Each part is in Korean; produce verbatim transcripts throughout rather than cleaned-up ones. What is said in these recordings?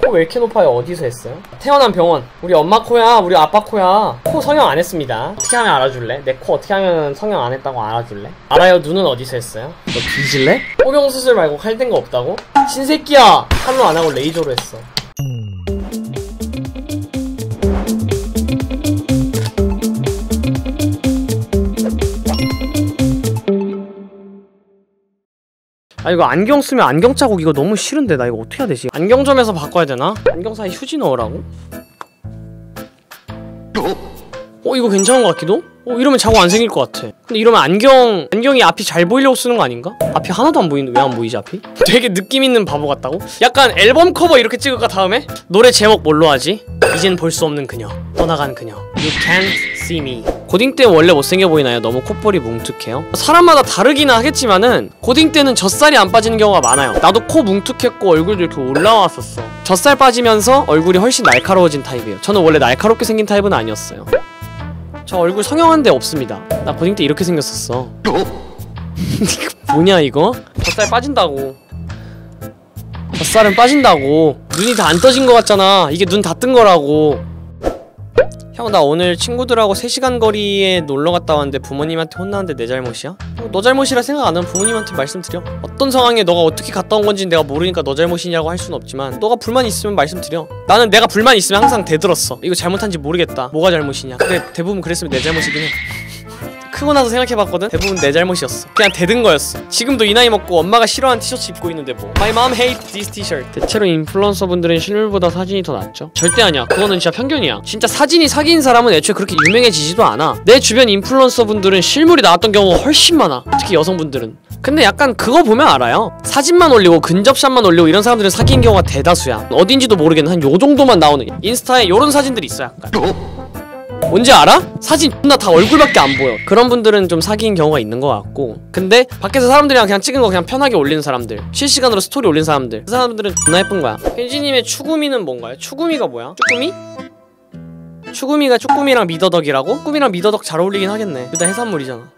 코 왜 이렇게 높아요? 어디서 했어요? 태어난 병원. 우리 엄마 코야, 우리 아빠 코야. 코 성형 안 했습니다. 어떻게 하면 알아줄래? 내 코 어떻게 하면 성형 안 했다고 알아줄래? 알아요. 눈은 어디서 했어요? 너 뒤질래? 포경 수술 말고 칼댄 거 없다고? 신새끼야! 칼로 안 하고 레이저로 했어. 아 이거 안경 쓰면 안경 자국 이거 너무 싫은데 나 이거 어떻게 해야 되지? 안경점에서 바꿔야 되나? 안경 사이 휴지 넣으라고? 어 이거 괜찮은 것 같기도? 어 이러면 자국 안 생길 것 같아. 근데 이러면 안경 안경이 앞이 잘 보이려고 쓰는 거 아닌가? 앞이 하나도 안 보이는데 왜 안 보이지 앞이? 되게 느낌 있는 바보 같다고? 약간 앨범 커버 이렇게 찍을까 다음에? 노래 제목 뭘로 하지? 이젠 볼 수 없는 그녀 떠나간 그녀 You can't see me. 고딩 때 원래 못생겨 보이나요? 너무 콧볼이 뭉툭해요? 사람마다 다르기는 하겠지만은 고딩 때는 젖살이 안 빠지는 경우가 많아요. 나도 코 뭉툭했고 얼굴도 이렇게 올라왔었어. 젖살 빠지면서 얼굴이 훨씬 날카로워진 타입이에요. 저는 원래 날카롭게 생긴 타입은 아니었어요. 저 얼굴 성형한 데 없습니다. 나 고딩 때 이렇게 생겼었어. 뭐냐 이거? 젖살 빠진다고. 젖살은 빠진다고. 눈이 다 안 떠진 거 같잖아. 이게 눈 다 뜬 거라고. 형 나 오늘 친구들하고 세 시간 거리에 놀러 갔다 왔는데 부모님한테 혼나는데 내 잘못이야? 어, 너 잘못이라 생각 안 하면 부모님한테 말씀드려. 어떤 상황에 너가 어떻게 갔다 온 건지 내가 모르니까 너 잘못이냐고 할 수는 없지만 너가 불만 있으면 말씀드려. 나는 내가 불만 있으면 항상 대들었어. 이거 잘못한지 모르겠다. 뭐가 잘못이냐. 근데 대부분 그랬으면 내 잘못이긴 해. 크고 나서 생각해봤거든? 대부분 내 잘못이었어. 그냥 대든 거였어. 지금도 이 나이 먹고 엄마가 싫어하는 티셔츠 입고 있는데 뭐 My mom hates this t-shirt. 대체로 인플루언서분들은 실물보다 사진이 더 낫죠? 절대 아니야. 그거는 진짜 편견이야. 진짜 사진이 사귄 사람은 애초에 그렇게 유명해지지도 않아. 내 주변 인플루언서분들은 실물이 나왔던 경우가 훨씬 많아. 특히 여성분들은. 근데 약간 그거 보면 알아요. 사진만 올리고 근접샷만 올리고 이런 사람들은 사귄 경우가 대다수야. 어딘지도 모르겠는 한 요정도만 나오는 인스타에 요런 사진들이 있어 약간. 뭔지 알아? 사진 존나 다 얼굴밖에 안 보여. 그런 분들은 좀 사귄 경우가 있는 것 같고. 근데 밖에서 사람들이랑 그냥 찍은 거 그냥 편하게 올리는 사람들, 실시간으로 스토리 올리는 사람들, 그 사람들은 존나 예쁜 거야. 켄지님의 추구미는 뭔가요? 추구미가 뭐야? 쭈꾸미? 추구미가 쭈꾸미랑 미더덕이라고? 쭈꾸미랑 미더덕 잘 어울리긴 하겠네. 둘 다 해산물이잖아.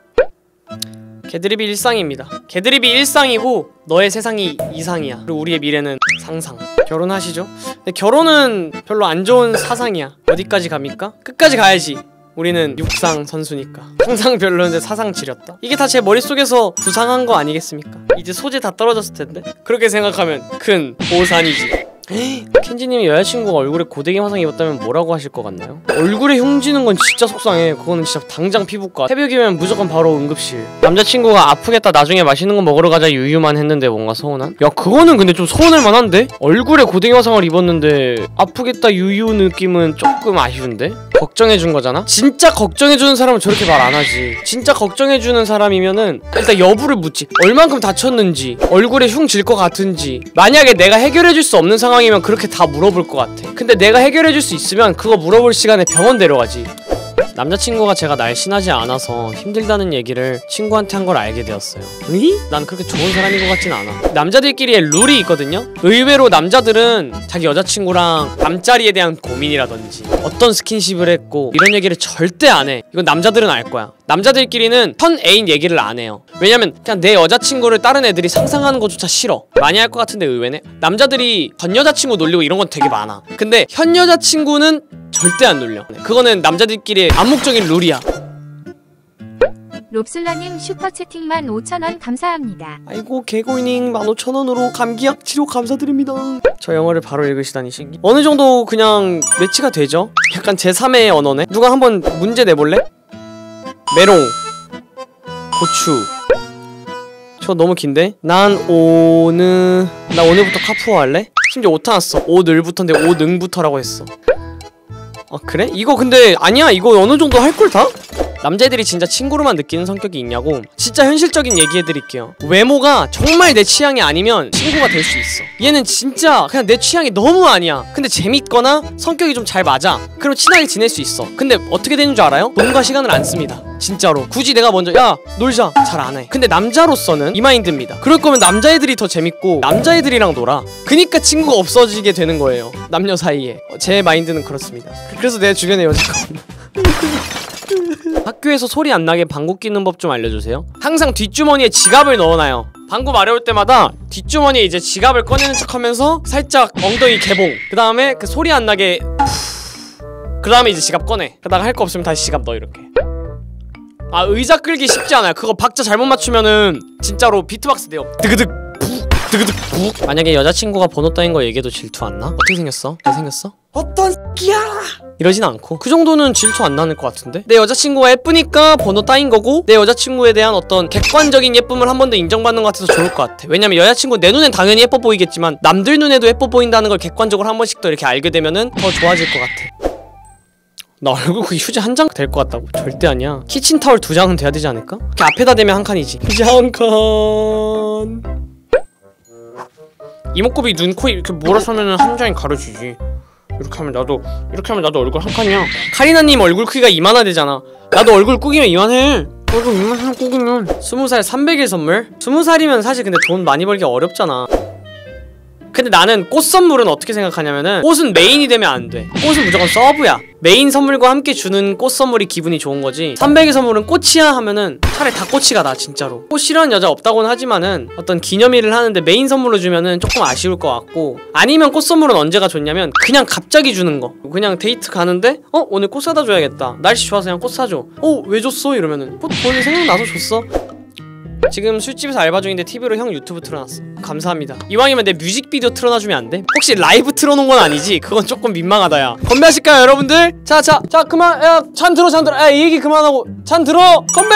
개드립이 일상입니다. 개드립이 일상이고 너의 세상이 이상이야. 그리고 우리의 미래는 상상. 결혼하시죠? 근데 결혼은 별로 안 좋은 사상이야. 어디까지 갑니까? 끝까지 가야지. 우리는 육상 선수니까. 상상 별로인데 사상 지렸다. 이게 다 제 머릿속에서 구상한 거 아니겠습니까? 이제 소재 다 떨어졌을 텐데? 그렇게 생각하면 큰 오산이지. 켄지님이 여자친구가 얼굴에 고데기 화상 입었다면 뭐라고 하실 것 같나요? 얼굴에 흉지는 건 진짜 속상해. 그거는 진짜 당장 피부과. 새벽이면 무조건 바로 응급실. 남자친구가 아프겠다 나중에 맛있는 거 먹으러 가자 유유만 했는데 뭔가 서운한? 야 그거는 근데 좀 서운할 만한데? 얼굴에 고데기 화상을 입었는데 아프겠다 유유 느낌은 조금 아쉬운데? 걱정해준 거잖아? 진짜 걱정해주는 사람은 저렇게 말 안 하지. 진짜 걱정해주는 사람이면은 일단 여부를 묻지. 얼만큼 다쳤는지, 얼굴에 흉 질 것 같은지. 만약에 내가 해결해줄 수 없는 상황이면 그렇게 다 물어볼 것 같아. 근데 내가 해결해줄 수 있으면 그거 물어볼 시간에 병원 데려가지. 남자친구가 제가 날씬하지 않아서 힘들다는 얘기를 친구한테 한 걸 알게 되었어요. 으이? 난 그렇게 좋은 사람인 것 같진 않아. 남자들끼리의 룰이 있거든요? 의외로 남자들은 자기 여자친구랑 잠자리에 대한 고민이라든지 어떤 스킨십을 했고 이런 얘기를 절대 안 해. 이건 남자들은 알 거야. 남자들끼리는 현 애인 얘기를 안 해요. 왜냐면 그냥 내 여자친구를 다른 애들이 상상하는 것조차 싫어. 많이 할 것 같은데 의외네? 남자들이 전 여자친구 놀리고 이런 건 되게 많아. 근데 현 여자친구는 절대 안 놀려. 그거는 남자들끼리의 암묵적인 룰이야. 롭슬러님 슈퍼채팅만 오천 원 감사합니다. 아이고 개고이닝 만 오천 원으로 감기약 치료 감사드립니다. 저 영어를 바로 읽으시다니 신기. 어느 정도 그냥 매치가 되죠? 약간 제삼의 언어네? 누가 한번 문제 내볼래? 메롱 고추. 저 너무 긴데? 난 오느... 나 오늘부터 카푸어 할래? 심지어 오타 났어. 오늘부터인데 오능부터라고 했어. 아 그래? 이거 근데 아니야. 이거 어느 정도 할걸 다? 남자애들이 진짜 친구로만 느끼는 성격이 있냐고? 진짜 현실적인 얘기해드릴게요. 외모가 정말 내 취향이 아니면 친구가 될 수 있어. 얘는 진짜 그냥 내 취향이 너무 아니야. 근데 재밌거나 성격이 좀 잘 맞아. 그럼 친하게 지낼 수 있어. 근데 어떻게 되는 줄 알아요? 돈과 시간을 안 씁니다. 진짜로. 굳이 내가 먼저 야 놀자 잘 안 해. 근데 남자로서는 이 마인드입니다. 그럴 거면 남자애들이 더 재밌고 남자애들이랑 놀아. 그니까 친구가 없어지게 되는 거예요. 남녀 사이에. 제 마인드는 그렇습니다. 그래서 내 주변에 여자가 없나. 학교에서 소리 안 나게 방구 끼는 법 좀 알려주세요. 항상 뒷주머니에 지갑을 넣어놔요. 방구 마려울 때마다 뒷주머니에 이제 지갑을 꺼내는 척하면서 살짝 엉덩이 개봉. 그 다음에 그 소리 안 나게 그 다음에 이제 지갑 꺼내. 그러다가 할 거 없으면 다시 지갑 넣어. 이렇게. 아 의자 끌기 쉽지 않아요. 그거 박자 잘못 맞추면은 진짜로 비트박스 돼요. 드그득 푹 드그득 푹. 만약에 여자친구가 번호 따인 거 얘기해도 질투 안 나? 어떻게 생겼어? 잘생겼어? 어떤 새끼야! 이러진 않고 그 정도는 질투 안 나는 것 같은데? 내 여자친구가 예쁘니까 번호 따인 거고 내 여자친구에 대한 어떤 객관적인 예쁨을 한 번 더 인정받는 것 같아서 좋을 것 같아. 왜냐면 여자친구 내 눈엔 당연히 예뻐 보이겠지만 남들 눈에도 예뻐 보인다는 걸 객관적으로 한 번씩 더 이렇게 알게 되면은 더 좋아질 것 같아. 나 얼굴 그 휴지 한 장 될 것 같다고? 절대 아니야. 키친타월 두 장은 돼야 되지 않을까? 이렇게 앞에다 대면 한 칸이지. 휴지 한 칸. 이목구비 눈, 코 이렇게 몰아서면은 한 장이 가려지지. 이렇게 하면 나도 이렇게 하면 나도 얼굴 한 칸이야. 카리나님 얼굴 크기가 이만하 되잖아. 나도 얼굴 꾸기면 이만해. 얼굴 이만해 꾸기면. 스무 살 삼백 일 선물? 스무 살이면 사실 근데 돈 많이 벌기 어렵잖아. 근데 나는 꽃 선물은 어떻게 생각하냐면은 꽃은 메인이 되면 안 돼. 꽃은 무조건 서브야. 메인 선물과 함께 주는 꽃 선물이 기분이 좋은 거지. 삼백일 선물은 꽃이야 하면은 차라리 다 꽃이가 나 진짜로. 꽃 싫어하는 여자 없다고는 하지만은 어떤 기념일을 하는데 메인 선물로 주면은 조금 아쉬울 것 같고, 아니면 꽃 선물은 언제가 좋냐면 그냥 갑자기 주는 거. 그냥 데이트 가는데 어? 오늘 꽃 사다 줘야겠다. 날씨 좋아서 그냥 꽃 사줘. 어? 왜 줬어? 이러면은 꽃 오늘 생각나서 줬어. 지금 술집에서 알바 중인데 티비로 형 유튜브 틀어놨어. 감사합니다. 이왕이면 내 뮤직비디오 틀어놔주면 안 돼? 혹시 라이브 틀어놓은 건 아니지? 그건 조금 민망하다 야. 건배하실까요 여러분들? 자자 자 그만. 야 잔 들어 잔 들어. 야 이 얘기 그만하고 잔 들어. 건배!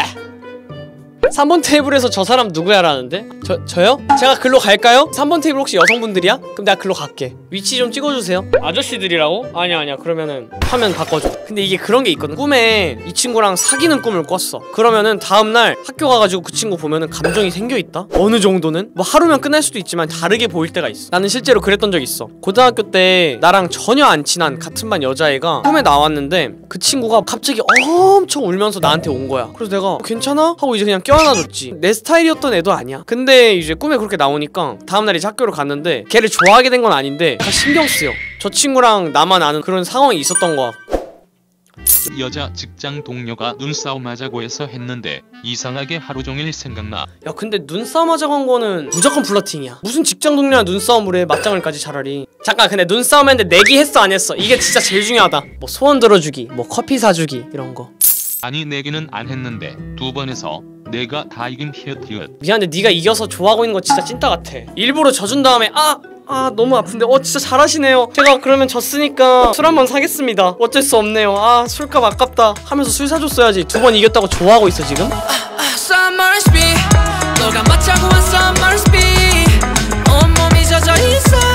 삼 번 테이블에서 저 사람 누구야 라는데? 저, 저요? 제가 글로 갈까요? 삼 번 테이블 혹시 여성분들이야? 그럼 내가 글로 갈게. 위치 좀 찍어주세요. 아저씨들이라고? 아니야 아니야 그러면은 화면 바꿔줘. 근데 이게 그런 게 있거든. 꿈에 이 친구랑 사귀는 꿈을 꿨어. 그러면은 다음날 학교 가가지고 그 친구 보면은 감정이 생겨있다? 어느 정도는? 뭐 하루면 끝날 수도 있지만 다르게 보일 때가 있어. 나는 실제로 그랬던 적 있어. 고등학교 때 나랑 전혀 안 친한 같은 반 여자애가 꿈에 나왔는데 그 친구가 갑자기 엄청 울면서 나한테 온 거야. 그래서 내가 괜찮아? 하고 이제 그냥 껴안아줬지. 내 스타일이었던 애도 아니야. 근데 이제 꿈에 그렇게 나오니까 다음날 이제 학교로 갔는데 걔를 좋아하게 된 건 아닌데 다 신경 쓰여. 저 친구랑 나만 아는 그런 상황이 있었던 거야. 여자 직장 동료가 눈싸움 하자고 해서 했는데 이상하게 하루 종일 생각나. 야 근데 눈싸움 하자고 한 거는 무조건 플러팅이야. 무슨 직장 동료랑 눈싸움을 해. 맞짱을까지 차라리. 잠깐 근데 눈싸움 했는데 내기 했어 안 했어? 이게 진짜 제일 중요하다. 뭐 소원 들어주기 뭐 커피 사주기 이런 거. 아니 내기는 안 했는데 두 번 해서 내가 다 이긴 히읗히읗. 미안한데 네가 이겨서 좋아하고 있는 거 진짜 찐따 같아. 일부러 져준 다음에 아! 아 너무 아픈데 어 진짜 잘하시네요. 제가 그러면 졌으니까 술 한 번 사겠습니다. 어쩔 수 없네요. 아 술값 아깝다 하면서 술 사줬어야지. 두 번 이겼다고 좋아하고 있어 지금? Summer's be 너가 맞자고 한 Summer's be 온몸이 젖어 있어.